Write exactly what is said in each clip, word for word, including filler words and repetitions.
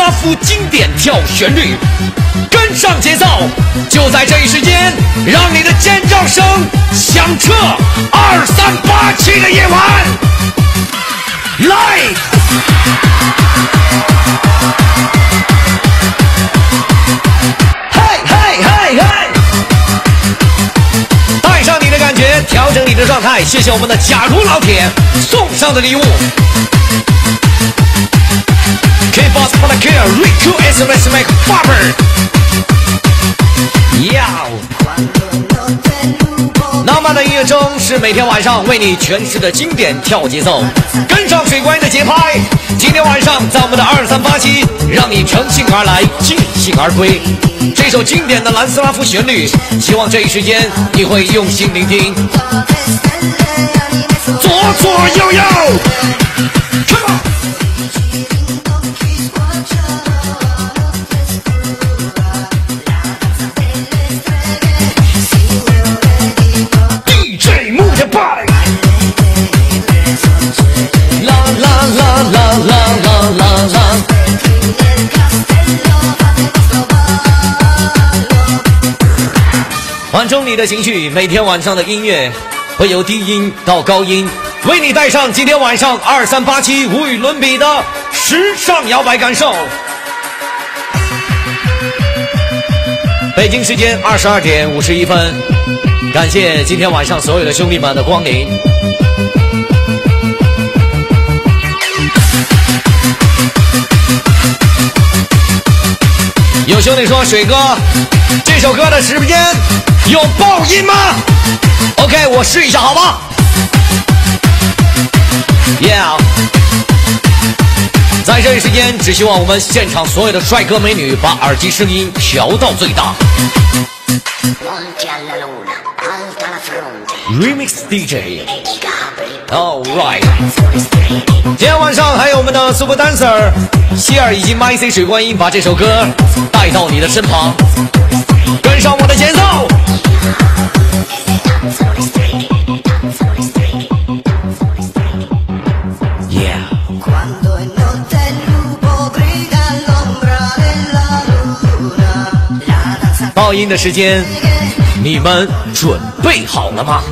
拉夫经典跳旋律，跟上节奏，就在这一时间，让你的尖叫声响彻二三八七的夜晚，来！嘿嘿嘿嘿！带上你的感觉，调整你的状态，谢谢我们的假如老铁送上的礼物。K-Boss for the kill, Riku S M S make Barber. Yo. 浪漫的音乐中是每天晚上为你诠释的经典跳节奏，跟上水观音的节拍。今天晚上在我们的二三八七，让你乘兴而来，尽兴而归。这首经典的南斯拉夫旋律，希望这一时间你会用心聆听。左左右右 ，Come on。缓冲你的情绪，每天晚上的音乐会由低音到高音，为你带上今天晚上二三八七无与伦比的时尚摇摆感受。北京时间二十二点五十一分，感谢今天晚上所有的兄弟们的光临。有兄弟说，水哥，这首歌的时间有爆音吗 ？OK， 我试一下，好吧 ？Yeah， 在这一时间，只希望我们现场所有的帅哥美女把耳机声音调到最大。Remix D J。All right， 今天晚上还有我们的 Super Dancer 希尔以及 My C 水观音，把这首歌带到你的身旁，跟上我的节奏。Yeah， 爆音的时间，你们准备好了吗？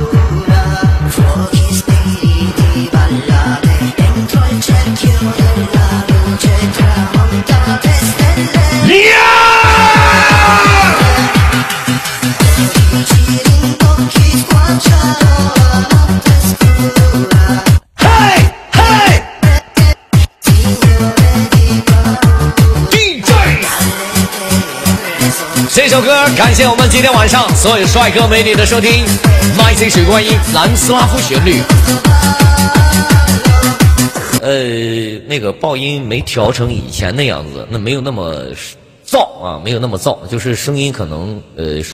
这首歌感谢我们今天晚上所有帅哥美女的收听 ，My C 水观音南斯拉夫旋律。呃，那个爆音没调成以前那样子，那没有那么燥啊，没有那么燥，就是声音可能呃。